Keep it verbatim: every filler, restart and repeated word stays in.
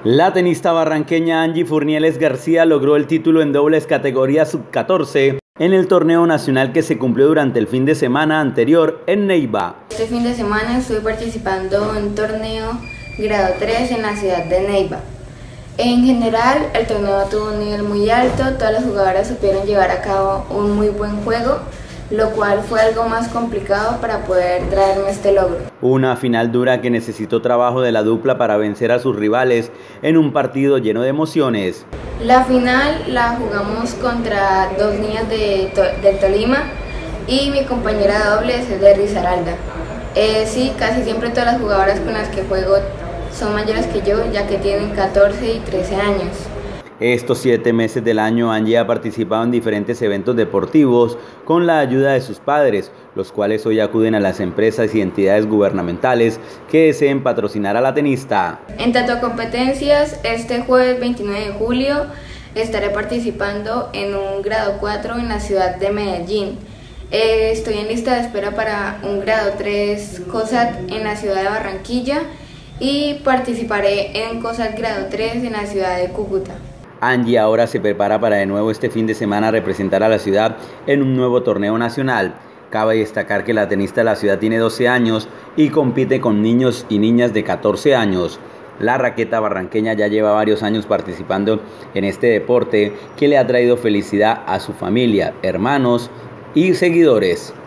La tenista barranqueña Angie Furnieles García logró el título en dobles categoría sub catorce en el torneo nacional que se cumplió durante el fin de semana anterior en Neiva. Este fin de semana estuve participando en un torneo grado tres en la ciudad de Neiva. En general, el torneo tuvo un nivel muy alto, todas las jugadoras supieron llevar a cabo un muy buen juego, lo cual fue algo más complicado para poder traerme este logro. Una final dura que necesitó trabajo de la dupla para vencer a sus rivales en un partido lleno de emociones. La final la jugamos contra dos niñas de, del Tolima y mi compañera de dobles es de Risaralda. Eh, sí, casi siempre todas las jugadoras con las que juego son mayores que yo, ya que tienen catorce y trece años. Estos siete meses del año Angie ha participado en diferentes eventos deportivos con la ayuda de sus padres, los cuales hoy acuden a las empresas y entidades gubernamentales que deseen patrocinar a la tenista. En tanto a competencias, este jueves veintinueve de julio estaré participando en un grado cuatro en la ciudad de Medellín. Eh, estoy en lista de espera para un grado tres COSAT en la ciudad de Barranquilla y participaré en COSAT grado tres en la ciudad de Cúcuta. Angie ahora se prepara para de nuevo este fin de semana representar a la ciudad en un nuevo torneo nacional. Cabe destacar que la tenista de la ciudad tiene doce años y compite con niños y niñas de catorce años. La raqueta barranqueña ya lleva varios años participando en este deporte que le ha traído felicidad a su familia, hermanos y seguidores.